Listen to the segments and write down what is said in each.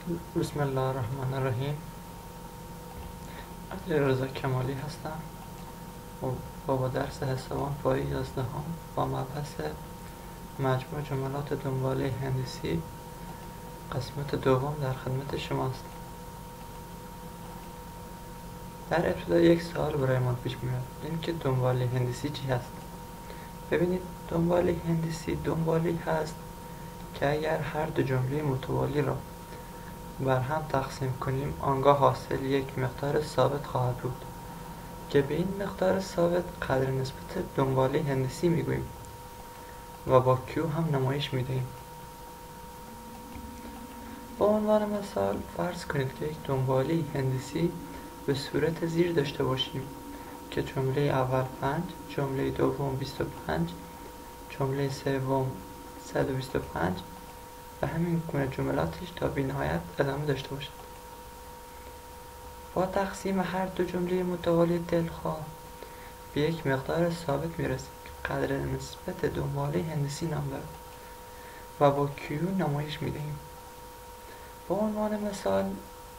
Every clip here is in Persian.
بسم الله الرحمن الرحیم. علیرضا کمالی هستم و با درس حسابان پای 11 با مبحث مجموع جملات دنباله هندسی قسمت دوم در خدمت شماست. در ابتدا یک سوال برایمان پیش میاد، این که دنباله هندسی چی هست؟ ببینید، دنباله هندسی دنبالی هست که اگر هر دو جمله متوالی را بر هم تقسیم کنیم آنگاه حاصل یک مقدار ثابت خواهد بود که به این مقدار ثابت قدر نسبت دنباله هندسی میگوییم و با Q هم نمایش میدهیم. با عنوان مثال فرض کنید که یک دنباله هندسی به صورت زیر داشته باشیم که جمله اول 5، جمله دوم 25، جمله سوم 125 و همین گونه جملاتش تا بی نهایت ادامه داشته باشد. با تقسیم هر دو جمله متوالی دلخواه به یک مقدار ثابت میرسیم که قدر نسبت دنباله هندسی نام دارد و با Q نمایش میدهیم. با عنوان مثال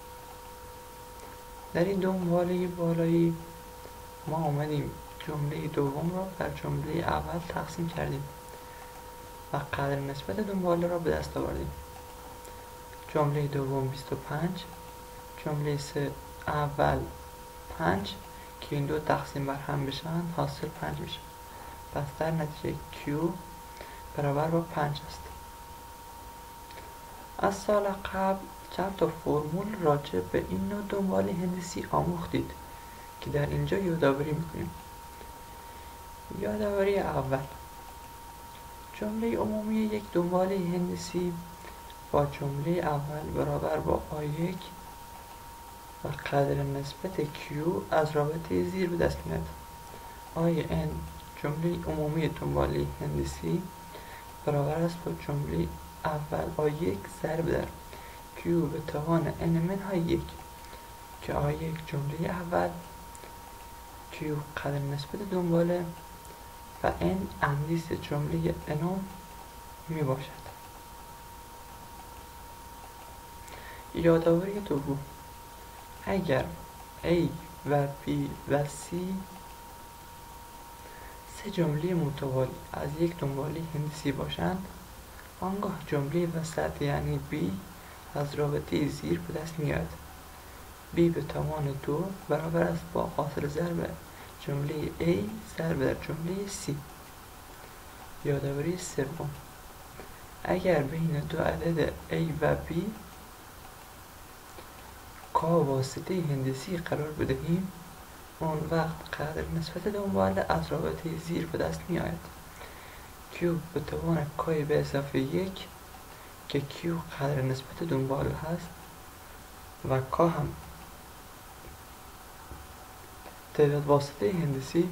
در این دنباله بالایی ما آمدیم جمله دوم را بر جمله اول تقسیم کردیم و قدر نسبت دنباله را به دست آوردیم. جمله دوم 25، جمله اول 5 که این دو تقسیم بر هم بشن حاصل 5 میشه. پس در نتیجه Q برابر با 5 است. از سال قبل چند تا فرمول راجع به این نوع دنباله هندسی آموختید که در اینجا یادآوری میکنیم. یادآوری اول: جمله عمومی یک دنباله هندسی با جمله اول برابر با A1 و قدر نسبت Q از رابطه زیر به دست میاد. IN جمله عمومی دنباله هندسی برابر است با جمله اول A1 ضرب در Q به توان N منهای 1 که A1 جمله اول، Q قدر نسبت دنباله و N اندیس جمله N می باشد. یادآوری دوم: اگر A و B و C سه جمله متوالی از یک دنباله هندسی باشند آنگاه جمله وسط یعنی B از رابطه زیر به دست میاد. B به توان 2 برابر است با حاصل ضرب جمله A ضرب در جمله C. یادآوری سوم: اگر بین دو عدد A و B کا واسطه هندسی قرار بدهیم اون وقت قدر نسبت دنباله از رابطه زیر به دست می آید. Q به توان کای به اضافه 1 که Q قدر نسبت دنباله هست و کا هم تعداد واسطه هندسی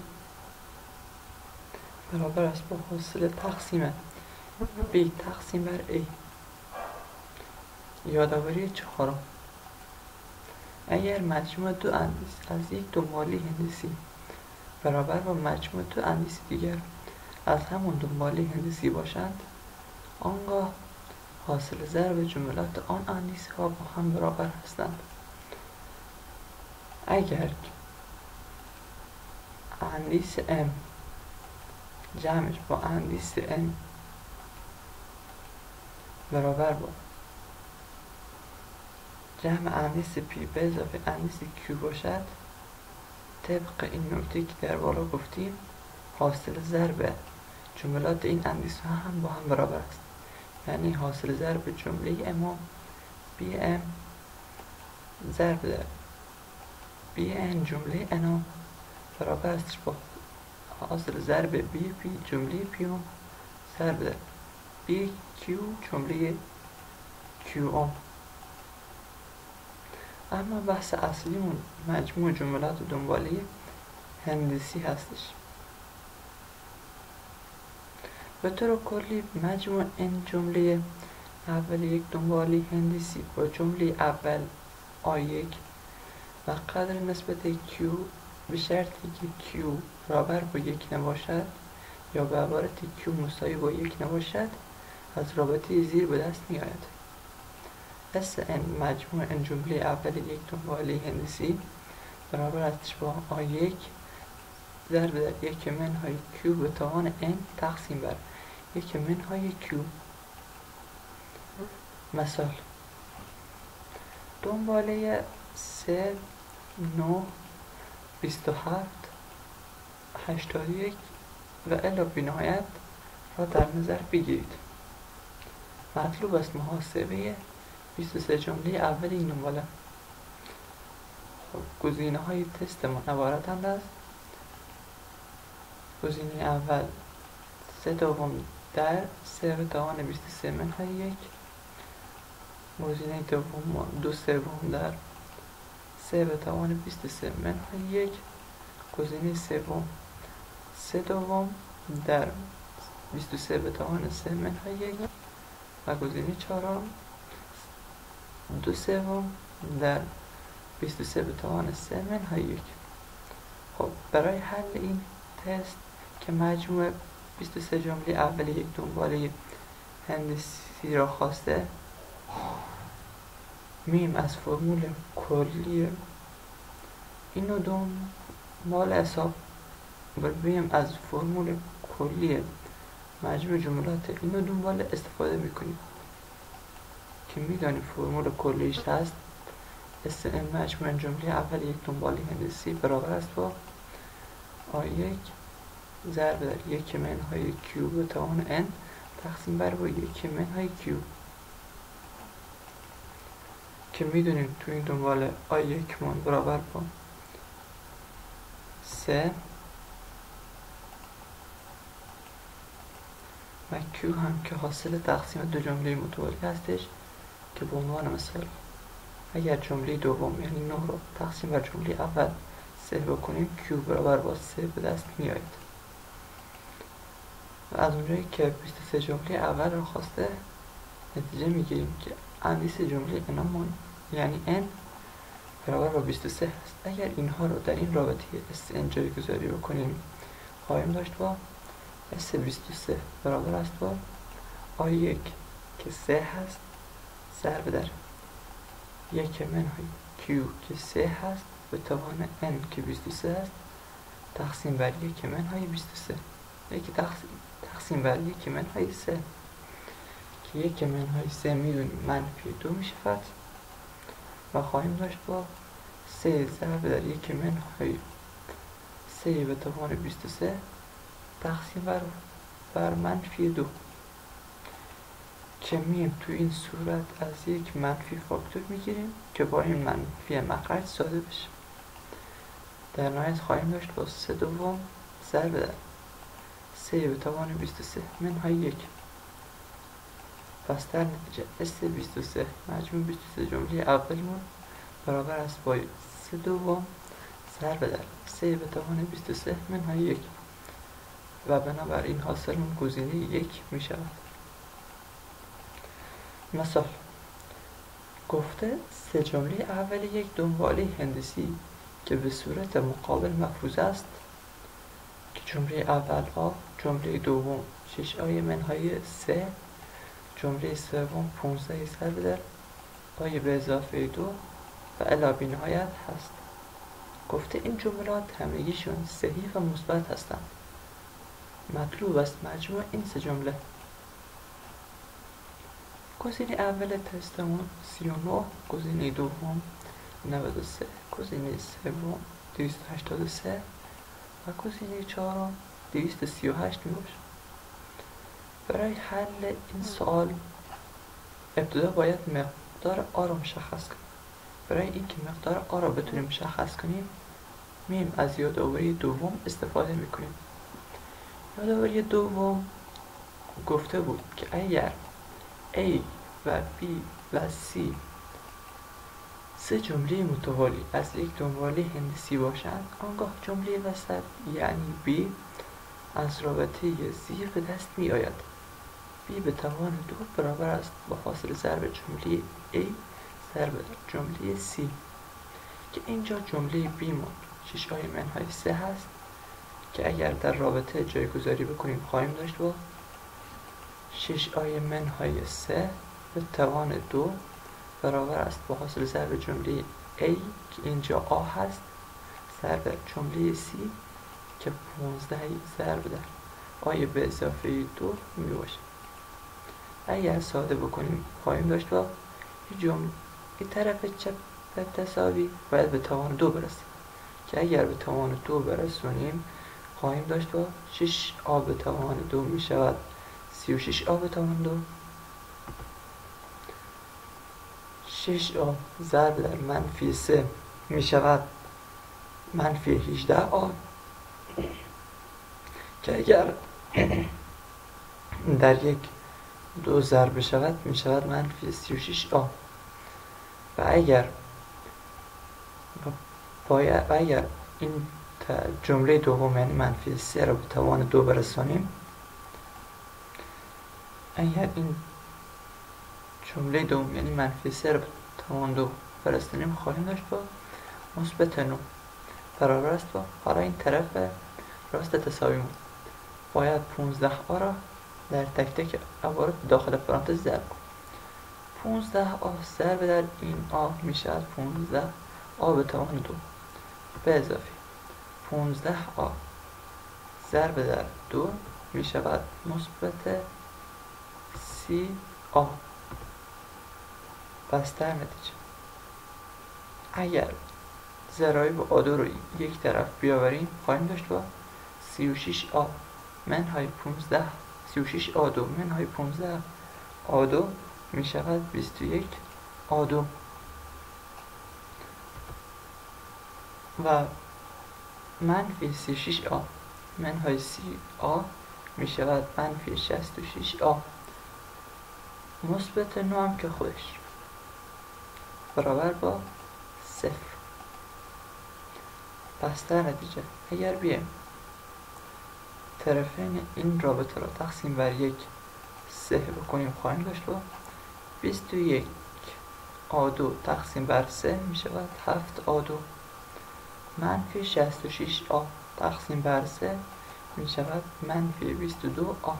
برابر است با حاصل تقسیم B تقسیم بر A. یادآوری چهارم: اگر مجموع دو اندیس از یک دنباله هندسی برابر با مجموع دو اندیس دیگر از همون دنباله هندسی باشند آنگاه حاصل ضرب جملات آن اندیس ها با هم برابر هستند. اگر اندیس M جمعش با اندیس N برابر با جمع اندیس P به اضافه اندیس Q باشد طبق این نکته که در بالا گفتیم حاصل ضرب جملات این اندیس ها هم با هم برابر است، یعنی حاصل ضرب جمله M BM ضرب در BN جمله N برابر است با حاصل ضرب BP جمله PM ضرب در BQ جمله QM. اما بحث اصلیمون مجموع جملات دنباله هندسی هستش. به طور کلی مجموع این جمله اول یک دنباله هندسی با جمله اول A1 و قدر نسبت Q به شرطی که Q برابر با 1 نباشد یا به عبارت Q مساوی با 1 نباشد از رابطه زیر به دست می آید. اس ان مجموع ان جمله اول یک دنباله هندسی برابر است با آ1 ضرب در یک منهای کیو به توان n تقسیم بر یک منهای کیو. مثال دنباله 3 9 27 81 و الی بینهایت را در نظر بگیرید. مطلوب است محاسبه 23 جمله اول این دنباله. گزینه های تست ما عبارتند از گزینه اول 3 دوم در 3 به توان 23 منهای 1. گزینه دوم 2 سوم در 3 به توان 23 منهای 1. گزینه سوم 3 دوم در 23 به توان 3 منهای 1 و گزینه چهارم 2 سوم در 23 به توان 3 منهای 1. خب برای حل این تست که مجموع 23 جمله اول یک دنباله هندسی را خواسته، میم از فرمول کلی اینو دنبال حساب و میم از فرمول کلی مجموع جملات اینو دنبال استفاده میکنیم که میدانیم فرمول کلیش هست اس ان مجموع جمله اول یک دنباله هندسی برابر است با آ1 ضرب در یک منهای کیو به توان n تقسیم بر با یک منهای کیو که میدونیم تو این دنباله آ1 من برابر با 3 و کیو هم که حاصل تقسیم دو جمله متوالی هستش که به عنوان مثال اگر جمله دوم یعنی 9 رو تقسیم بر جمله اول 3 بکنیم کیو برابر با 3 به دست میآید و از اونجایی که 23 جمله اول رو خواسته نتیجه میگیریم که اندیس جمله انامون یعنی n برابر با 23 هست. اگر اینها رو در این رابطه SN جایگذاری بکنیم خواهیم داشت با S23 برابر است با آ1 که 3 هست ضرب در یک منهای Q که 3 هست به توان N که 23 هست تقسیم بر یک منهای 23 یکی تقسیم بر یک منهای 3 که یک منهای 3 میدونیم منفی 2 میشود و خواهیم داشت با 3 ضرب در یک منهای 3 به توان 23 تقسیم بر منفی 2 که میم تو این صورت از یک منفی فاکتور میگیریم که با این منفی مخرج ساده بشه. در نهایت خواهیم داشت با 3 دوم ضرب در 3 به توان 23 منهای 1. پس در نتیجه S23 مجموع 23 جمله اولمون برابر است با 3 دوم ضرب در 3 به توان 23 منهای 1 و بنابراین حاصلمون گزینه 1 می شود. مثال گفته 3 جمله اول یک دنباله هندسی که به صورت مقابل مفروض است که جمله اول آ، جمله دوم 6 آی منهای 3، جمله سوم 15 ضرب در آی به اضافه 2 و الی بینهایت هست. گفته این جملات همگیشون صحیح و مثبت هستند. مطلوب است مجموع این 3 جمله. گزینه اول تستمون 39، گزینه دوم 93، گزینه سوم 283 و گزینه چهارم 238 می باشد. برای حل این سوال ابتدا باید مقدار آ را مشخص کنیم. برای اینکه مقدار آ را بتونیم مشخص کنیم میم از یادآوری دوم استفاده میکنیم. یادآوری دوم گفته بود که اگر A و B و C 3 جمله متوالی از یک دنباله هندسی باشند آنگاه جمله وسط یعنی B از رابطه زیر به دست می آید. B به توان 2 برابر است با فاصله ضرب جمله A ضرب جمله C که اینجا جمله B من 6 آی منهای 3 هست که اگر در رابطه جایگذاری بکنیم خواهیم داشت با 6 آی منهای 3 به توان 2 برابر است با حاصل ضرب جمله A که اینجا A هست ضرب جمله C که 15 ضرب در آی به اضافه 2 می باشه. اگر ساده بکنیم خواهیم داشت با جمله طرف چپ تساوی باید به توان 2 برسه که اگر به توان 2 برسونیم خواهیم داشت با 6 آ به توان 2 می شود 36 آ به توان 2. 6 آ ضرب در منفی 3 می شود منفی 18 آ که اگر در یک 2 ضرب شود می شود منفی 36 آ و اگر این جمله دوم یعنی منفی 3 را به توان 2 برسانیم اگر این جمله دوم یعنی منفی 3 را به توان 2 برسانیم خواهیم داشت با مثبت 9 برابر است با حالا این طرف راست تساوی بود باید 15 آ را در تک تک عبارت داخل پرانتز ضرب کنیم 15 آ ضرب در این آ می شود 15 آ به توان 2 به اضافه 15 آ ضرب در 2 می شود مثبت 30 آ. پس در نتیجه اگر ضرایب آ2 رو یک طرف بیاوریم خواهیم داشت با 36 آ منهای 15 36 آ2 منهای 15 آ2 می شود 21 آ2 و منفی 36 آ منهای 30 آ می شود منفی 66 آ مثبت 9 هم که خودش برابر با 0. پس در نتیجه اگر بیایم طرفین این رابطه را تقسیم بر 1 3 بکنیم خواهیم داشت با 21 آ2 تقسیم بر 3 می شود 7 آ2 منفی 66 آ تقسیم بر 3 می شود منفی 22 آ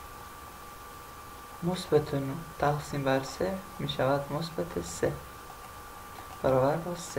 مثبت 9 تقسیم بر 3 می شود مثبت 3 برابر با 0.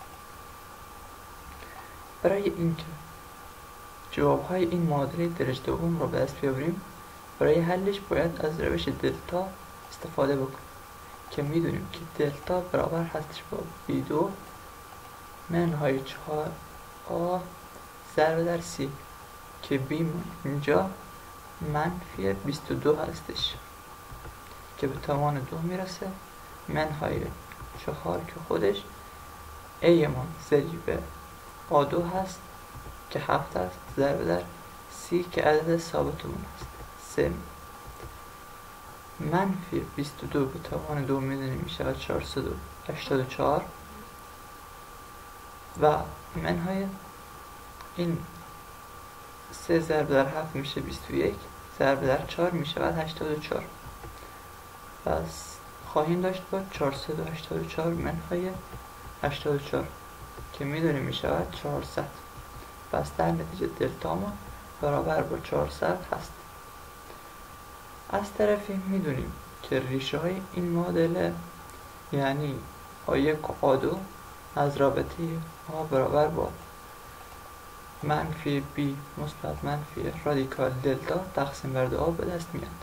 برای اینکه جوابهای این معادله درجه دوم را به دست بیاوریم برای حلش باید از روش دلتا استفاده بکنیم که میدونیم که دلتا برابر هستش با B2 منهای 4 آ ضرب در C که B اینجا منفی 22 هستش که به توان 2 میرسه منهای 4 که خودش A من ضریب آ2 هست که 7 هست ضرب در C که عدد ثابتمون هست 3 منفی 22 به توان 2 میدونیم میشود 484 و منهای این 3 ضرب در 7 میشه 21 ضرب در 4 میشود 84. پس خواهیم داشت با 484 منهای 84 که میدونیم میشود 400. پس در نتیجه دلتا ما برابر با 400 هست. از طرفی میدونیم که ریشه های این معادله یعنی آ1 و آ2 از رابطه آ برابر با منفی بی مثبت منفی رادیکال دلتا تقسیم بر 2 به دست میاد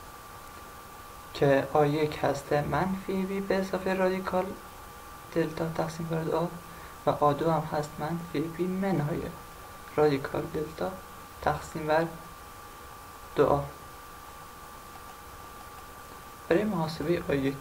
که آ1 هست منفی بی به اضافه رادیکال دلتا تقسیم بر 2 و آ2 هم هست منفی بی منهای رادیکال دلتا تقسیم بر 2. برای محاسبه آ1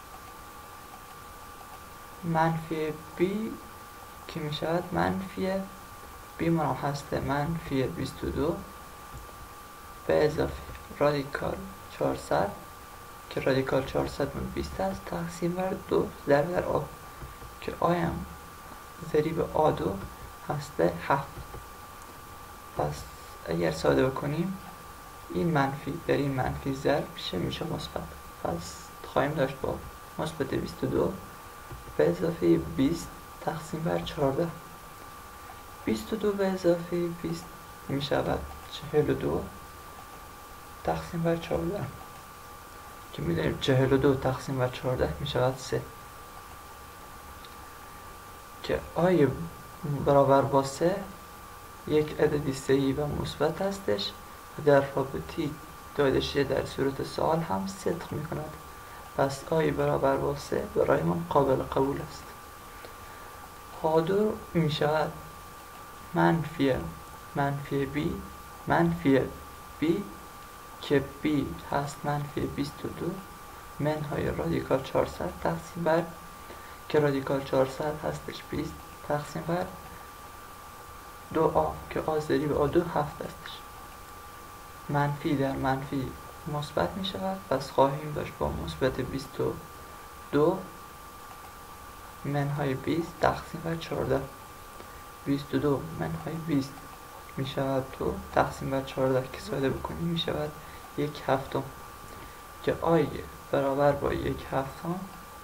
منفی بی که می شود منفی بی من هست منفی 22 به اضافه رادیکال 400 که رادیکال 400 من 20 هست تقسیم بر 2 ضرب در آ که آ هم ضریب آ2 هست به 7. پس اگر ساده بکنیم این منفی در این منفی ضرب میشه مثبت. پس خواهیم داشت با مثبت 22 به اضافه 20 تقسیم بر 14 22 به اضافه 20 می شود 42 تقسیم بر 14 که می دانیم 42 تقسیم بر 14 می شود 3. که آی برابر با 3 یک عددی صحیح و مثبت هستش و در رابطه داده شده در صورت سوال هم صدق می کند. پس آی برابر با 3 برای من قابل قبول است. H2 می شود منفی b که b هست منفی 22 منهای رادیکال 400 تقسیم بر که رادیکال 400 هستش 20 تقسیم بر 2a که a ضریب a2 7 هستش. منفی در منفی مثبت می شود. پس خواهیم داشت با مثبت 22 منهای 20 تقسیم بر 14 22 منهای 20 می شود 2 تقسیم بر 14 که ساده بکنیم می شود 1/7 که آی برابر با 1/7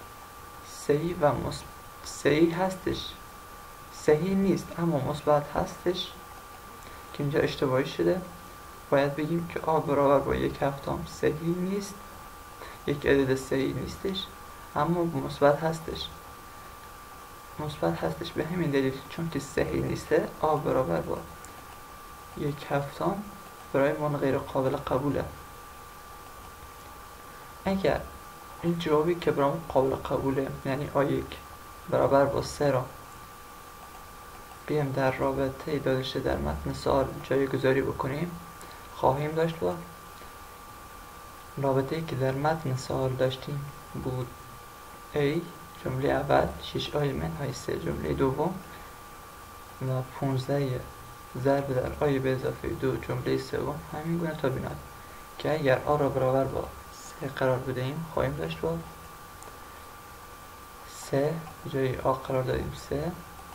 صحیح هستش، صحیح نیست اما مثبت هستش که اینجا اشتباهی شده. باید بگیم که آ برابر با 1/7 صحیح نیست، یک عدد صحیح نیستش اما مثبت هستش. به همین دلیل چون که صحیح نیسته آ برابر با 1/7 برای ما غیر قابل قبوله. اگر این جوابی که برای ما قابل قبوله یعنی آ1 برابر با 3 را بیایم در رابطه داده شده در متن سوال جایگذاری بکنیم، خواهیم داشت با رابطه‌ای که در متن سوال داشتیم بود A جمله اول 6 آی منهای 3 جمله دوم و 15 ضرب در آی به اضافه 2 جمله سوم همین گونه تا بیناد که اگر آ را برابر با 3 قرار بدهیم خواهیم داشت با 3 جای آ قرار دادیم 3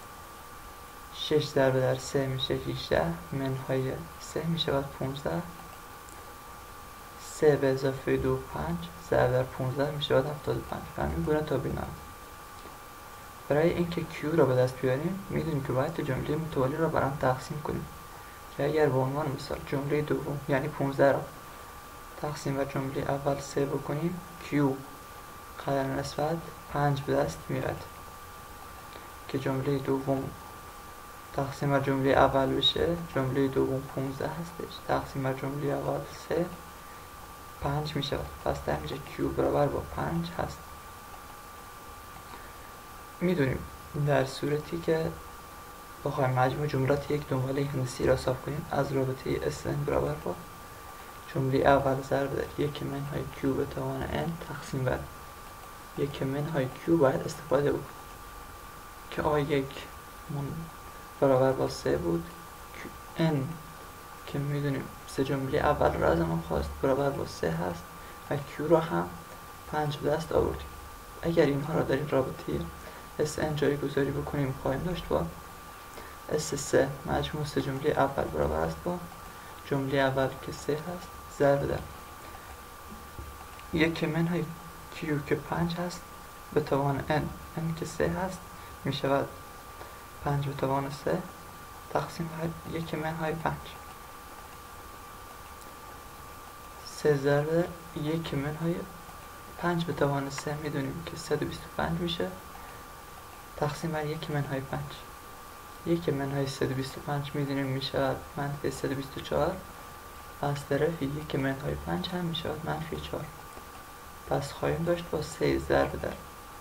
6 ضرب در 3 میشه 18 منهای 3 میشود 15 3 به اضافه 2 5 ضرب در 15 میشود 75 همین گونه تا بیناد. برای اینکه Q را به دست بیاریم میدونیم که باید جمله متوالی را بر هم تقسیم کنیم که اگر به عنوان مثال جمله دوم یعنی 15 را تقسیم بر جمله اول 3 بکنیم Q قدر نسبت 5 به دست میاد که جمله دوم تقسیم بر جمله اول بشه جمله دوم 15 هستش تقسیم بر جمله اول 3 5 می شود. پس در اینجا Q برابر با 5 هست. میدونیم در صورتی که بخوایم مجموع جملات یک دنباله هندسی را حساب کنیم از رابطه SN برابر با جمله اول ضرب در 1 منهای Q به توان N تقسیم بر 1 منهای Q باید استفاده بکنیم که A1 برابر با 3 بود N که میدونیم 3 جمله اول را از ما خواست برابر با 3 هست و Q را هم 5 به دست آوردیم. اگر اینها را در این رابطه SN جایگذاری بکنیم خواهیم داشت با S3 مجموع 3 جمله اول برابر است با جمله اول که 3 هست ضرب در 1 منهای Q که 5 هست به توان N که 3 هست می شود 5 به توان 3 تقسیم بر 1 منهای 5 3 ضرب 1 منهای 5 به توان 3 میدونیم که 125 میشه تقسیم بر 1 منهای 5 1 منهای 125 میدونیم میشه منفی 124 از طرف 1 منهای 5 هم میشه منفی 4. پس خواهیم داشت با 3 ضرب در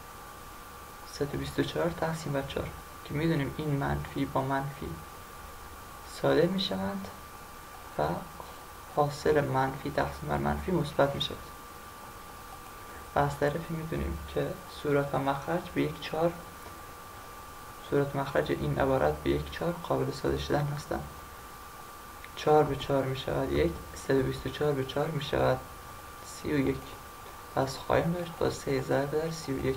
124 تقسیم بر 4 که میدونیم این منفی با منفی ساده میشوند و حاصل منفی تقسیم بر منفی مثبت میشود. و از طرفی میدونیم که صورت و مخرج به 1/4 صورت مخرج این عبارت به 1/4 قابل ساده شدن هستند. 4 به 4 می شود 1 124 به 4 می شود 31. پس خواهیم داشت با 3 ضرب در 31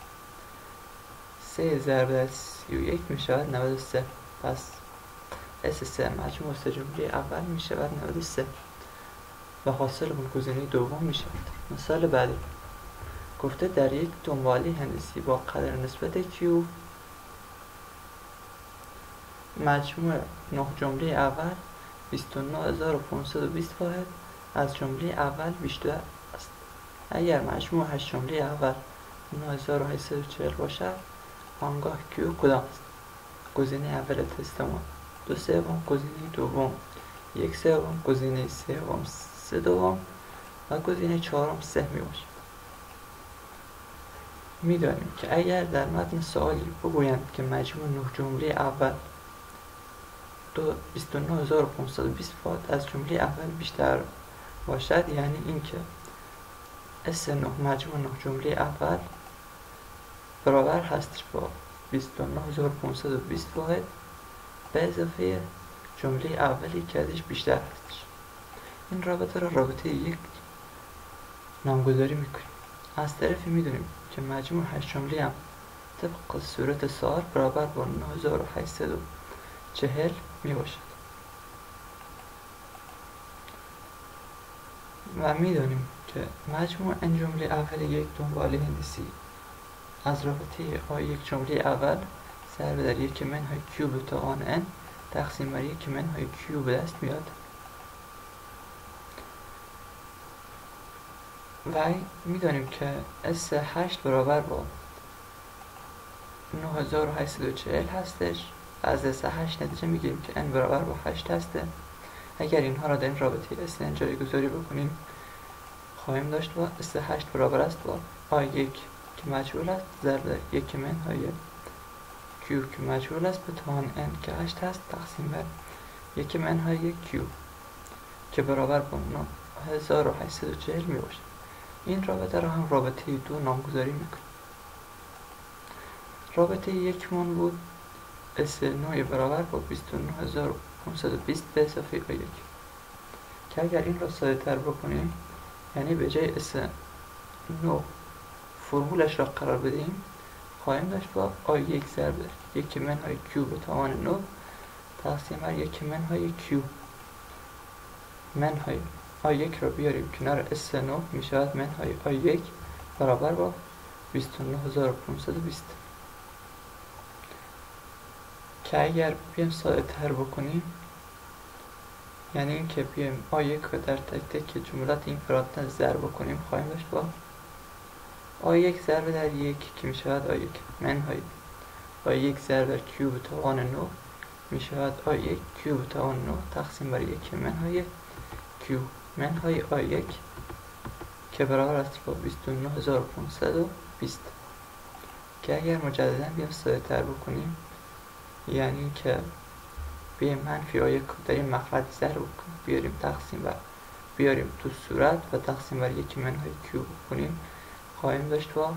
3 ضرب در 31 می شود 93. پس S3 مجموع 3 جمله اول می شود 93 و حاصلمون گزینه دوم می شود. مثال بعدی گفته در یک دنباله هندسی با قدر نسبت Q مجموع 9 جمله اول 29520 واحد از جمله اول بیشتر اگر مجموع 8 جمله اول 9840 باشد آنگاه کیو کدام است؟ گزینه اول تست ما 2/3، گزینه دوم 1/3، گزینه سوم 3/2 و گزینه چهارم 3 می باشد. می‌دانیم که اگر در متن سوالی بگویند که مجموع 9 جمله اول 29520 باید از جمله اول بیشتر باشد، یعنی اینکه S9 مجموع 9 جمله اول برابر هستش با 29520 واحد به اضافه جمله اولی که ازش بیشتر هستش. این رابطه را رابطه یک نامگذاری میکنیم. از طرفی میدونیم که مجموع 8 جمله هم طبق صورت سوال برابر با 9840 می باشد و میدانیم که مجموع n جمله اول یک دنباله هندسی از رابطه A1 جمله اول ضرب در 1 منهای کیوب توان n تقسیم بر 1 منهای کیوب به دست میاد و میدانیم که S8 برابر با 9840 هستش. از S8 نتیجه میگیریم که n برابر با 8 هسته. اگر اینها را در این رابطه SN جای گذاری بکنیم خواهیم داشت با S8 برابر است با A1 که مجهول است ضرب در 1 منهای Q که مجهول است به توان n که 8 هست تقسیم بر 1 منهای Q که برابر با 9840 می باشد. این رابطه را هم رابطه 2 نامگذاری میکنیم. رابطه 1 من بود S9 برابر با 29520 به اضافه A1 که اگر این را ساده تر بکنیم، یعنی به جای S9 فرمولش را قرار بدیم، خواهیم داشت با A1 ضرب در 1 منهای Q به توان 9 تقسیم بر 1 منهای Q منهای A1 را بیاریم کنار S9 می شود منهای A1 برابر با 29520 که اگر بیایم ساده تر بکنیم، یعنی اینکه بیایم A1 رو در تک تک جملات این فراتر ضرب کنیم، خواهیم داشت با A1 ضرب در 1 که می شود A1 منهای A1 ضرب در Q به توان 9 می شود A1 Q به توان 9 تقسیم بر 1 منهای Q منهای A1 که برابر است با 29520 که اگر مجددا بیایم ساده تر بکنیم، یعنی که بیایم منفی A1 در این مخرج ضرب کنیم، بیاریم تقسیم بر بیاریم تو صورت و تقسیم بر 1 منهای Q بکنیم، خواهیم داشت با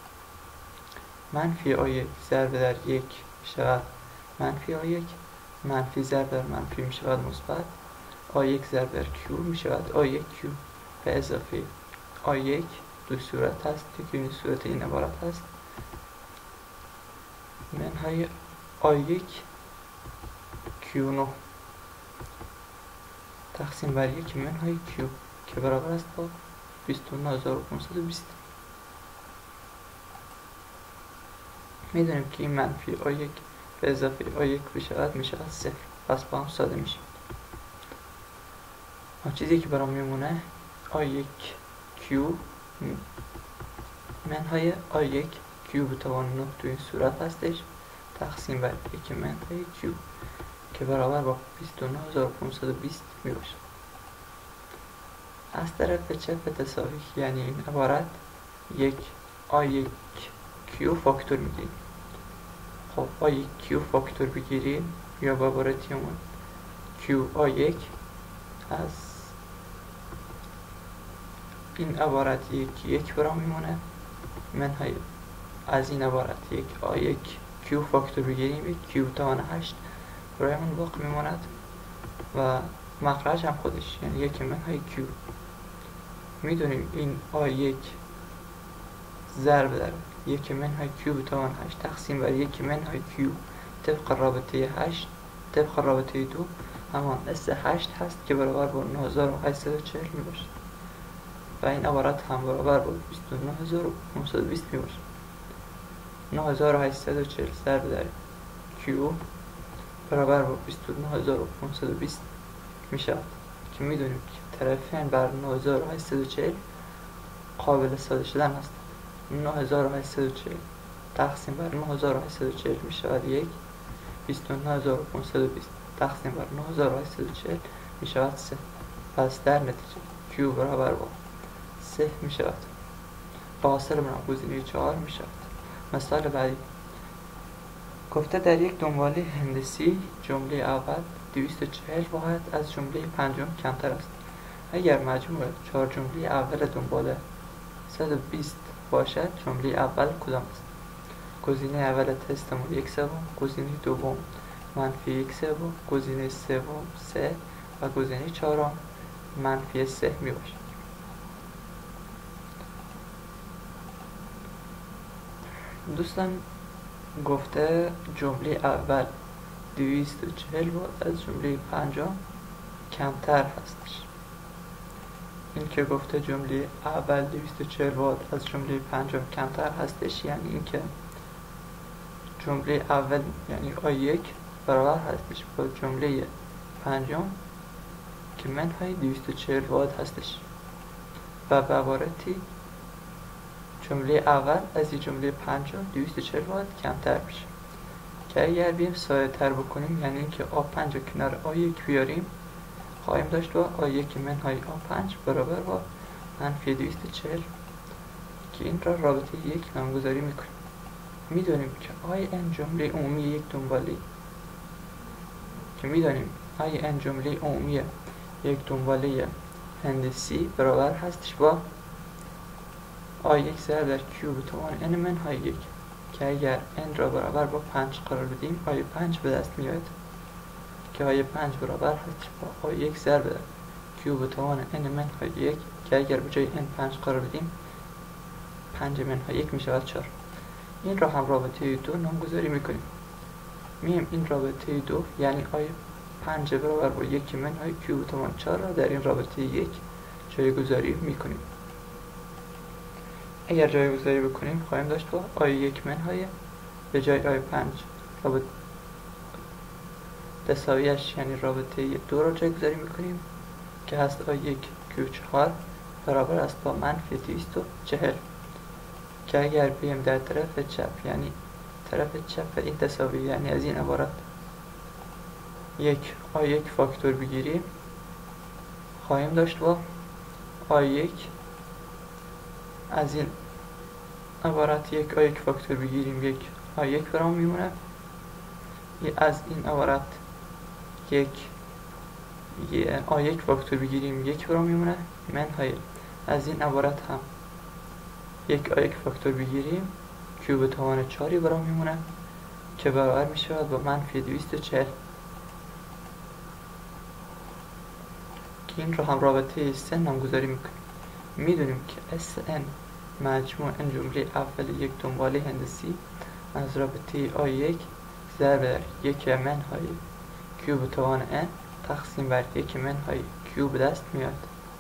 منفی A1 ضرب در 1 شود منفی A1 منفی ضرب در منفی می شود مثبت A1 ضرب در Q می شود A1 Q به اضافه A1 دو صورت هست که این صورت این عبارت هست منهای A1 Q9 تقسیم بر 1 منهای Q که برابر است با 29520. میدونیم که این منفی A1 به اضافه A1 بشود می شود 0، پس با هم ساده میشه. چیزی که برام میمونه A1 Q منهای A1 Q به توان 9 تو این صورت هستش تقسیم بر 1 منهای Q که برابر با 29520 می باشد. از طرف چپ تساوی یعنی این عبارت یک A1 Q فاکتور میگیریم. خب A1 Q فاکتور بگیریم یا با عبارتی همون Q A1 از این عبارت یک برام میمونه منهای از این عبارت یک A1 Q فاکتور بگیریم یک Q توان 8 برایمون باقی میماند و مخرج هم خودش یعنی یک منهای Q. میدونیم این A1 ضرب در یک منهای Q به توان 8 تقسیم بر یک منهای Q طبق رابطه 8 طبق رابطه 2 همان S8 هست که برابر با 9840 می باشد و این عبارت هم برابر با 29520 می باشد. 9840 ضرب در Q برابر با 29520 می شود که میدونیم که طرفین بر 9840 قابل ساده شدن هست. 9840 تقسیم بر 9840 می شود 1. 29520 تقسیم بر 9840 می شود 3. پس در نتیجه Q برابر با 3 می شود. حاصل من گزینه 4 می شود. مثال بعدی گفته در یک دنباله هندسی جمله اول 240 واحد از جمله پنجم کمتر است. اگر مجموع 4 جمله اول دنباله 120 باشد جمله اول کدام است؟ گزینه اول تستمون 1/3، گزینه دوم -1/3، گزینه سوم 3 و گزینه چهارم -3 می باشد. دوستان گفته جمله اول 240 وات از جمله پنجم کمتر هستش. این که گفته جمله اول 240 وات از جمله پنجم کمتر هستش یعنی اینکه جمله اول یعنی آی1 برابر هستش با جمله پنجم که منهای 240 وات هستش و به عبارتی جمله اول از جمله پنجم 240 وات کمتر میشه که اگر بیم ساده تر بکنیم یعنی اینکه آ5 کنار آ1 بیاریم خواهیم داشت با آ1 منهای آ5 برابر با -240 که این را رابطه یک نامگذاری میکنیم. میدونیم که این جمله عمومی یک دنباله هندسی برابر هستش با آی1 ضرب در کیو به توان n منهای 1 که اگر n را برابر با 5 قرار بدیم آی5 به دست میاد که آی5 برابر هستش با آی1 ضرب در کیو به توان n منهای 1 که اگر به جای n 5 قرار بدیم 5 منهای 1 میشود 4. این را هم رابطه 2 نامگذاری میکنیم. میم این رابطه 2 یعنی آی5 برابر با 1 منهای کیو به توان 4 را در این رابطه 1 جایگذاری میکنیم. اگر جایگذاری بکنیم خواهیم داشت با آی1 منهای به جای آی5 رابطه تساویش یعنی رابطه 2 را جایگذاری میکنیم که هست آی1 کیو 4 برابر است با -240 که اگر بیم در طرف چپ یعنی طرف چپ این تساوی یعنی از این عبارت یک آی1 فاکتور بگیریم خواهیم داشت با آی1 از این عبارت یک آی1 فاکتور بگیریم یک آی1 برام میمونه از این عبارت یک آی1 فاکتور بگیریم یک برام میمونه منهای از این عبارت هم یک آی1 فاکتور بگیریم کیو به توان 4 برام میمونه که برابر میشود با -240 که این رو هم رابطه سه نامگذاری میکنیم. میدونیم که SN مجموع n جمله اول یک دنباله هندسی از رابطه آی1 ضرب در 1 منهای کیو به توان n تقسیم بر 1 منهای کیو به دست میاد.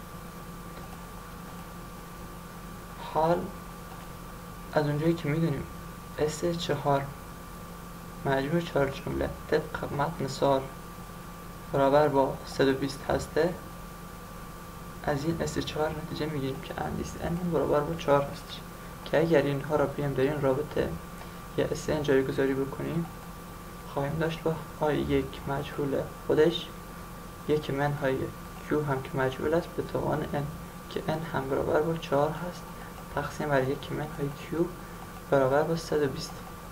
حال از اونجایی که میدونیم S4 مجموع 4 جمله طبق متن سوال برابر با 120 هسته از این S4 نتیجه میگیریم که اندیس n برابر با 4 هستش که اگر اینها را بیم در این رابطه یا SN جایگذاری بکنیم خواهیم داشت با آی1 مجهول خودش 1 منهای Q هم که مجهول است به توان n که n هم برابر با 4 هست تقسیم بر 1 منهای Q برابر با 120.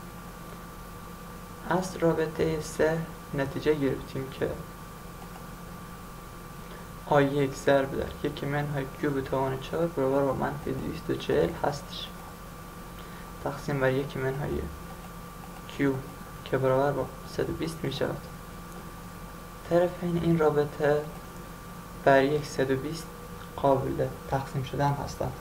از رابطه 3 نتیجه گرفتیم که آی1 ضرب در 1 منهای Q به توان 4 برابر با -240 هستش تقسیم بر 1 منهای Q که برابر با 120 می شود. طرفین این رابطه بر یک 120 قابل تقسیم شدن هستند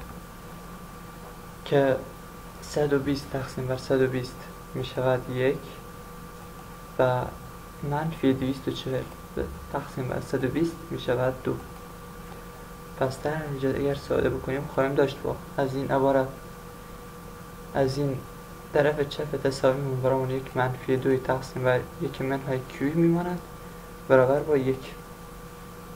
که 120 تقسیم بر 120 می شود 1 و -240 تقسیم بر 120 می شود 2. پس در نتیجه اگر ساده بکنیم خواهیم داشت با از این عبارت از این طرف چپ تساوی برامون یک -2 تقسیم بر 1 منهای Q میماند برابر با 1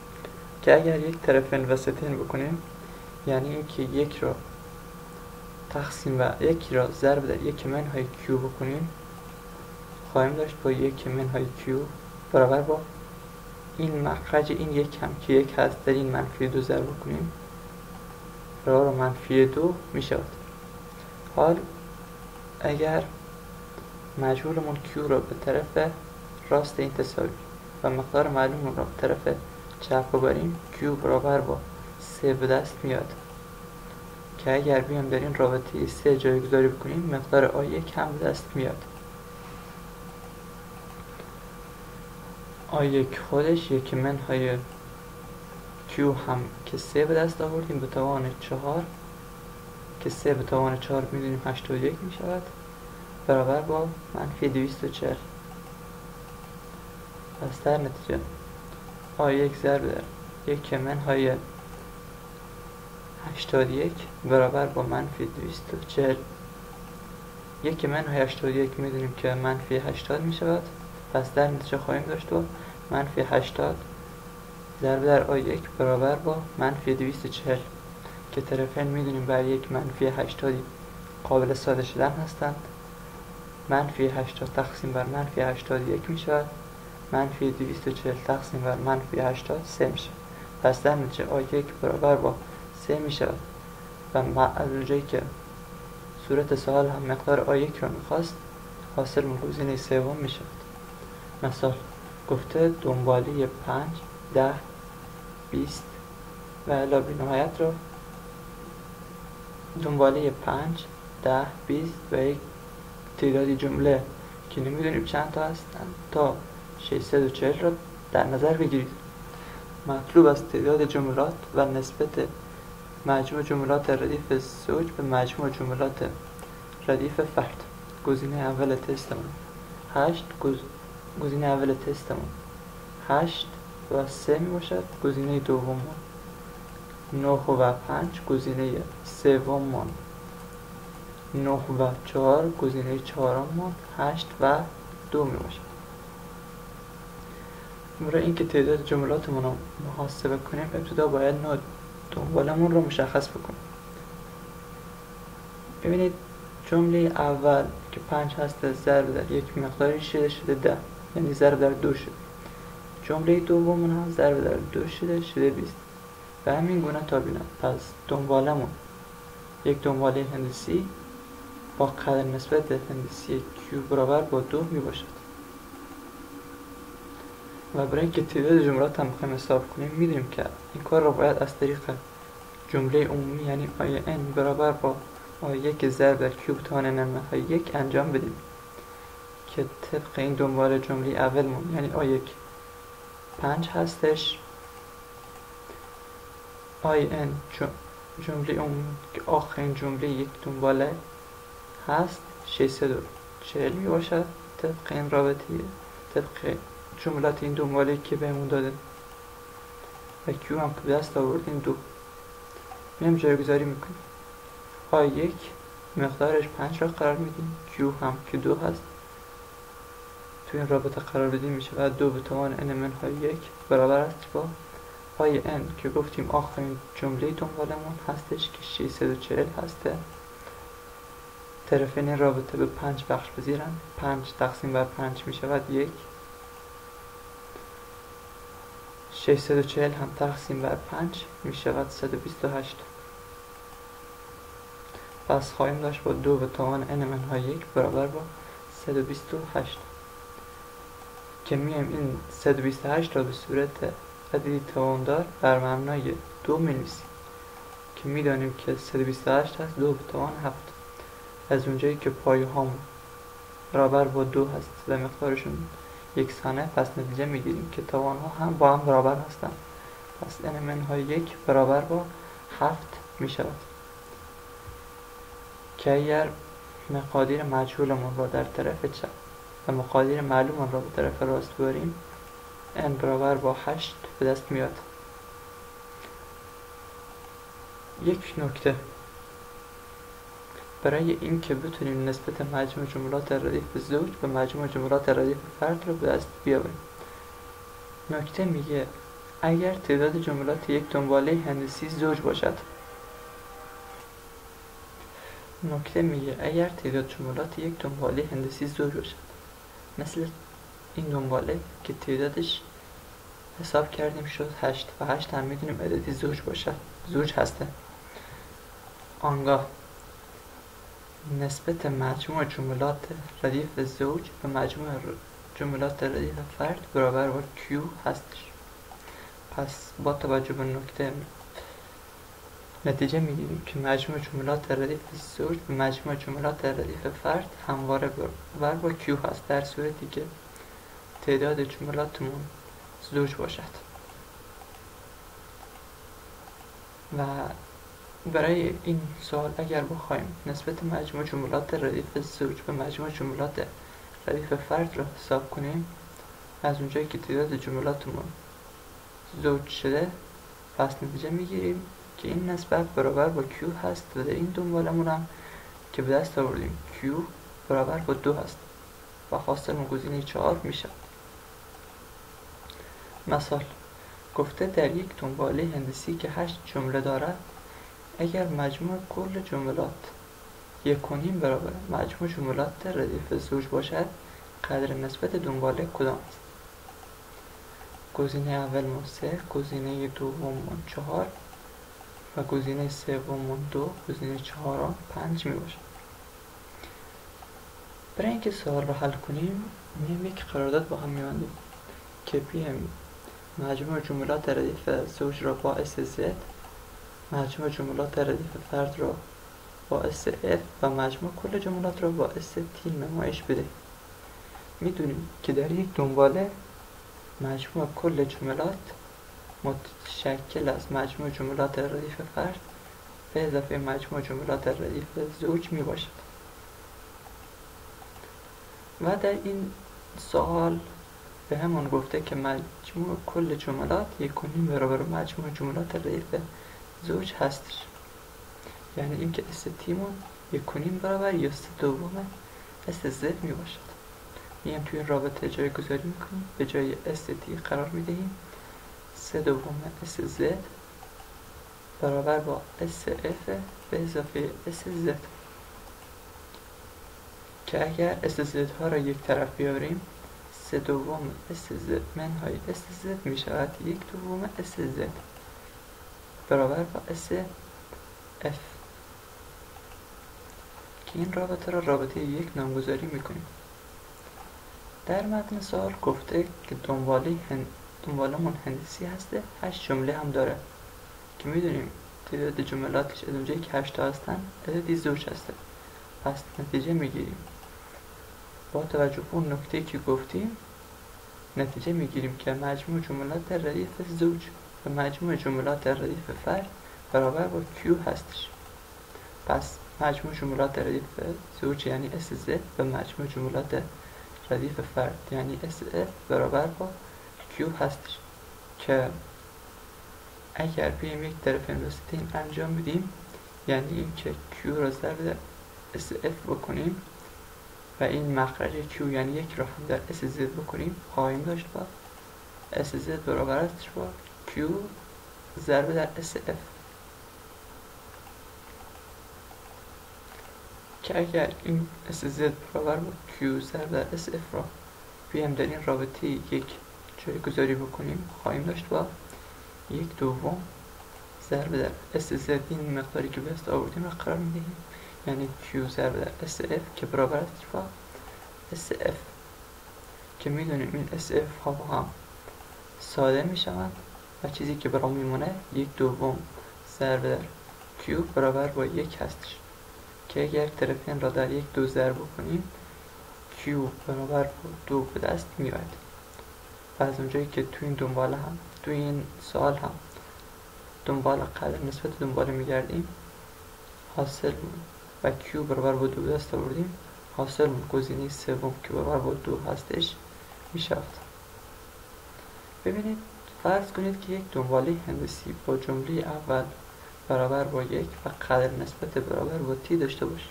که اگر یک طرفین وسطین بکنیم یعنی اینکه 1 را تقسیم بر یکی را ضرب در یک منهای کیو بکنیم، خواهیم داشت با یک منهای کیو برابر با این مخرج این یک هم که یک هست در این منفی 2 ضرب کنیم برابر منفی 2 می شود. حال اگر مجهولمون کیو را به طرف راست این تساوی و مقدار معلوم را به طرف چپ ببریم، کیو برابر با 3 به دست میاد که اگر بیام در این رابطه 3 جایگذاری بکنیم مقدار آ1 هم به دست میاد. آ1 خودش یک منهای کیو هم که 3 به دست آوردیم به توان 4 که 3 به توان 4 میدونیم 81 می شود برابر با منفی 240. پس در نتیجه آ1 ضرب در یک منهای 81 برابر با منفی 240. یک منهای 81 میدونیم که منفی 80 می شود. پس در نتیجه خواهیم داشت با منفی 80 ضرب در آ1 برابر با منفی 240 که طرفین میدونیم بر یک منفی 80 قابل ساده شدن هستند. منفی 80 تقسیم بر منفی 81 می شود. منفی 240 تقسیم بر منفی 80 3 می شود. پس در نتیجه آ1 برابر با 3 می شود و از اونجایی که صورت سوال هم مقدار آ1 را میخواست حاصل گزینه سوم می شود. مثال گفته دنباله 5 10 20 و الی بینهایت را دنباله 5 10 20 و یک تعدادی جمله که نمیدونیم چند تا هستند تا 640 را در نظر بگیرید. مطلوب از تعداد جملات و نسبت مجموع جملات ردیف زوج به مجموع جملات ردیف فرد. گزینه اول تستمون 8 گزینه اول تستمون 8 و 3 می باشد. گزینه دوم 9 و 5 گزینه سوم 9 و 4 گزینه چهارم 8 و 2 می باشد. برای اینکه تعداد جملاتمون رو محاسبه کنیم ابتدا باید نوع دنبالمون رو مشخص بکنیم. ببینید جمله اول که 5 هست ضرب در یک مقداری شده 10 یعنی ضرب در 2 شده. جمله دومون هم ضرب در 2 شده 20 و همین گونه تا بینم. پس دنبالمون یک دنباله هندسی با قدر نسبت هندسی کیو برابر با 2 می باشد. و برای اینکه تعداد جملات هم بخوایم حساب کنیم میدونیم که این کار رو باید از طریق جمله عمومی یعنی آی ان برابر با آی1 ضرب در کیو به توان ان منهای 1 انجام بدیم که طبق این دنبال جمله اولمون یعنی آی1 5 هستش. آی ان جمله عمومی که آخرین جمله یک دنباله هست 640 می باشد طبق این رابطه طبق جملات این دنباله که بهمون داده و کیو هم که دست آوردیم 2 میام جایگذاری میکنیم. آی1 مقدارش 5 را قرار میدیم، کیو هم که 2 هست تو این رابطه قرار بدیم میشه و 2 به توان ان منهای 1 برابر است با آی ان که گفتیم آخرین جمله دنبالمون هستش که 640 هسته. طرفین رابطه به 5 بخش بزیرن. 5 تقسیم بر 5 می شود 1. 640 هم تقسیم بر 5 می شود 128. پس خواهیم داشت با 2 به توان n منهای 1 برابر با 128 که میایم این 128 را به صورت عددی تواندار بر مبنای 2 می نویسیم که میدانیم که 128 هست 2 به توان 7. از اونجایی که پایه هام برابر با 2 هست و مقدارشون یکسانه پس نتیجه میگیریم که توان ها هم با هم برابر هستند. پس n منهای 1 برابر با 7 می شود که اگر مقادیر مجهولمون را در طرف چپ و مقادیر معلوممون را به طرف راست ببریم n برابر با 8 به دست میاد. یک نکته برای اینکه بتونیم نسبت مجموع جملات ردیف زوج به مجموع جملات ردیف فرد رو به دست بیاوریم. نکته میگه اگر تعداد جملات یک دنباله هندسی زوج باشد نکته میگه اگر تعداد جملات یک دنباله هندسی زوج باشد، مثل این دنباله که تعدادش حساب کردیم شد 8 و 8 هم میدونیم عددی زوج باشد، زوج هسته، آنگاه نسبت مجموع جملات ردیف زوج به مجموع جملات ردیف فرد برابر با Q هستش. پس با توجه به نکته نتیجه میگیریم که مجموع جملات ردیف زوج به مجموع جملات ردیف فرد همواره برابر با Q هست، در صورتی که تعداد جملاتمون زوج باشد. و برای این سوال اگر بخوایم نسبت مجموع جملات ردیف زوج به مجموع جملات ردیف فرد را حساب کنیم، از اونجایی که تعداد جملاتمون زوج شده، پس نتیجه میگیریم که این نسبت برابر با Q هست و در این دنبالمون هم که به دست آوردیم Q برابر با 2 هست و حاصل گزینه 4 میشه. مثال گفته در یک دنباله هندسی که 8 جمله دارد، اگر مجموع کل جملات 1.5 برابر مجموع جملات ردیف زوج باشد، قدر نسبت دنباله کدام است؟ گزینه اولمون 3، گزینه دوممون 4 و گزینه سوممون 2، گزینه چهارم 5 میباشد. برای اینکه سوال رو حل کنیم میایم یک قرارداد با هم میبندیم که بیایم مجموع جملات ردیف زوج را با اس زد، مجموع جملات ردیف فرد را با اس اف و مجموع کل جملات را با اس تی نمایش بده. میدونیم که در یک دنباله مجموع کل جملات متشکل از مجموع جملات ردیف فرد به اضافه مجموع جملات ردیف زوج می باشد و در این سوال به همون گفته که مجموع کل جملات 1.5 برابر مجموع جملات ردیف زوج هستش، یعنی این که اس تیمون 1.5 برابر یا 3/2 اس زد می باشد. میایم توی این رابطه جای گذاری میکنیم، به جای اس تی قرار میدهیم 3/2 اس زد برابر با اس اف به اضافه اس زد که اگر اس زد ها را یک طرف بیاریم 3/2 اس زد منهای اس زد می شود 1/2 اس زد برابر با اس اف که این رابطه را رابطه یک نامگذاری میکنیم. در متن سوال گفته که دنبالمون هندسی هسته، 8 جمله هم داره که میدونیم تعداد جملاتش از اونجایی که 8 تا هستن عددی زوج هسته. پس نتیجه میگیریم با توجه به اون نکته که گفتیم، نتیجه میگیریم که مجموع جملات ردیف زوج و مجموع جملات ردیف فرد برابر با Q هستش. پس مجموع جملات ردیف زوج یعنی اس زد و مجموع جملات ردیف فرد یعنی اس اف برابر با Q هستش که اگر بیایم یک طرفین وسطین انجام بدیم، یعنی این که Q را ضرب در اس اف بکنیم و این مخرج Q یعنی یک را هم در اس زد بکنیم، خواهیم داشت با اس زد برابر است با Q ضرب در اس اف که اگر این اس زد برابر با Q ضرب در اس اف را بیایم در این رابطه یک جای گذاری بکنیم، خواهیم داشت با 1/2 ضرب در اس زد این مقداری که به دست آوردیم را قرار میدهیم، یعنی Q ضرب در اس اف که برابر است با اس اف که میدونیم این اس اف ها با هم ساده میشوند و چیزی که برام میمونه 1/2 ضرب در Q برابر با 1 هستش که اگر طرفین را در 1/2 ضرب کنیم Q برابر با 2 به دست میاد. و از اونجایی که تو این سوال هم دنبال قدر نسبت دنبال میگردیم، حاصل و Q برابر با 2 دست آوردیم، حاصل گزینه سوم که برابر با 2 هستش میشود. ببینید فرض کنید که یک دنباله هندسی با جمله اول برابر با 1 و قدر نسبت برابر با تی داشته باشیم.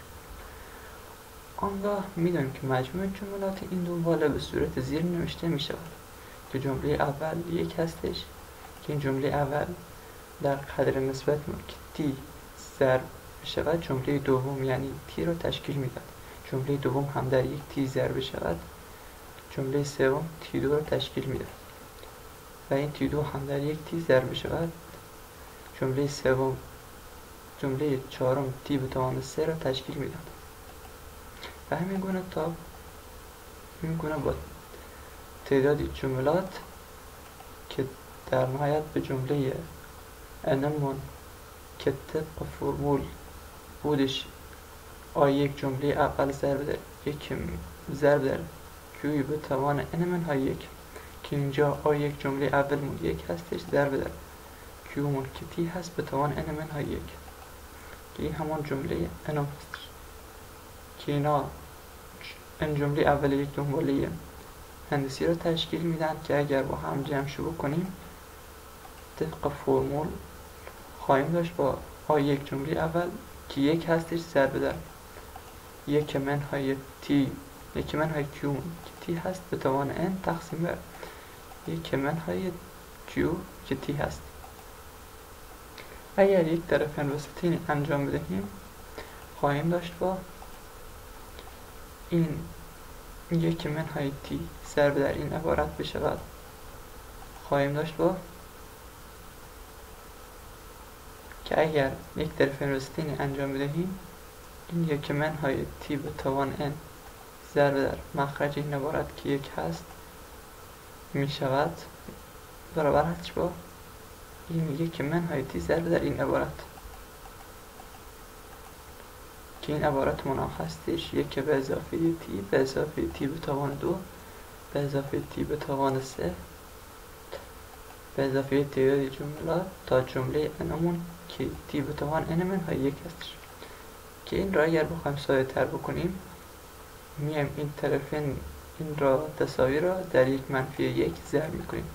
آنگاه میدونیم که مجموع جملات این دنباله به صورت زیر نوشته می شود که جمله اول 1 هستش که این جمله اول در قدر نسبت که تی ضرب بشود جمله دوم یعنی تی را تشکیل میداد. جمله دوم هم در یک تی ضرب شود جمله سوم تی دو را تشکیل میداد و این تی دو هم در یک تی ضرب شود جمله سوم جمله چهارم تی به توان 3 را تشکیل میداد و همین گونه با تعدادی جملات که در نهایت به جمله انمون که طبق فرمول بودش یک جمله اول ضرب در یک ضرب در کیوی به توان n منهای یک که اینجا یک جمله اولمون یک هستش ضرب در کیومون که تی هست به توان n منهای یک که این همون جمله انم هستش که اینا این جمله اول یک دنباله هندسی رو تشکیل میدن که اگر با هم جمع شروع کنیم طبق فرمول خواهیم داشت با یک جمله اول که یک هستش ضرب در یک منهای تی یک منهای کیو که تی هست به توان n تقسیم بر یک منهای کیو که تی هست. اگر یک طرف وسطین انجام بدهیم خواهیم داشت با این یک منهای تی ضرب در این عبارت بشود خواهیم داشت با که اگر یک طرف وسطین انجام بدهیم این یک منهای تی به توان n ضرب در مخرج این عبارت که یک هست می شود برابر هستش با این یک منهای تی ضرب در این عبارت که این عبارت منام هستش یک به اضافه تی به اضافه تی به توان 2 به اضافه تی به توان 3 به اضافه تعداد جملات تا جمله انمون که تی به توان n منهای یک هستش که این را اگر بخوایم ساده تر بکنیم میایم این طرفین این را تساوی را در یک منفی یک ضرب میکنیم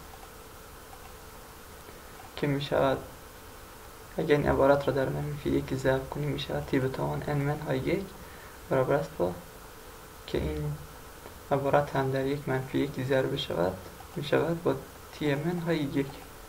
که میشود اگر این عبارت را در منفی یک ضرب کنیم میشود تی به توان n منهای یک برابر است با که این عبارت هم در یک منفی یک ضرب شود میشود با تی منهای یک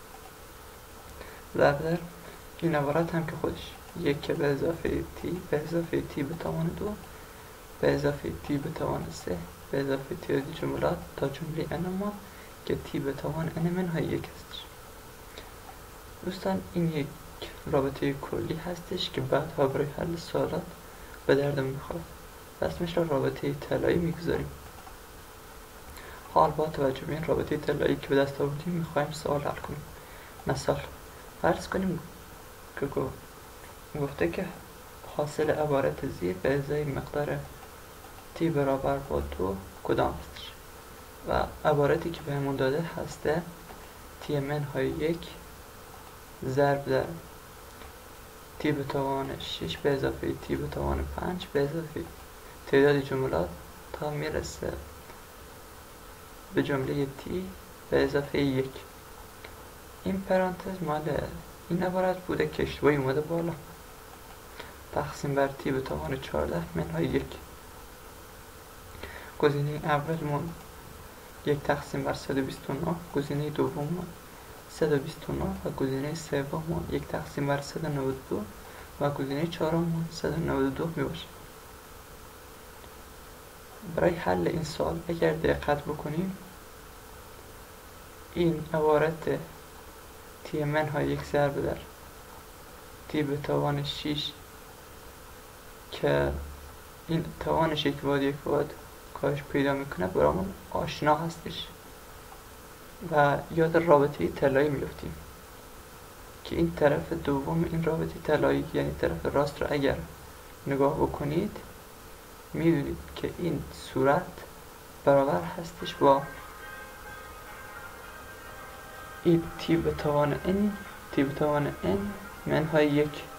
ضرب در این عبارت هم که خودش یک که به اضافه تی به اضافه تی به توان 2 به اضافه تی به توان 3 به اضافه تعداد جملات تا جمله n ما که تی به توان n منهای یک هستش. دوستان این یک رابطه کلی هستش که بعدها برای حل سوالات به دردم میخورد و اسمش را رابطه طلایی میگذاریم. حال با توجه به این رابطه طلایی که به دست آوردیم میخوایم سوال حل کنیم. مثال فرض کنیم که گفته که حاصل عبارت زیر به ازای مقدار تی برابر با 2 کدام هستش و عبارتی که بهمون داده هسته تی منهای یک ضرب در تی به توان 6 به اضافه تی به توان 5 به اضافه تعداد جملات تا میرسه به جمله تی به اضافه یک. این پرانتز مال این عبارت بوده که اشتباهی اومده بالا تقسیم بر تی به توان 14 منهای یک. گزینه اولمون یک تقسیم بر 129 گزینه دوممون 129 و گزینه سوممون یک تقسیم بر 192 و گزینه چهارممون 192 میباشه. برای حل این سوال اگر دقت بکنیم این عبارت تی منهای یک ضرب در تی به توان 6 که این توانش یک باد کاهش پیدا میکنه برامون آشنا هستش و یاد رابطه طلایی میفتیم که این طرف دوم این رابطه طلایی یعنی طرف راست رو اگر نگاه بکنید میبینید که این صورت برابر هستش با این تی به توان n منهای یک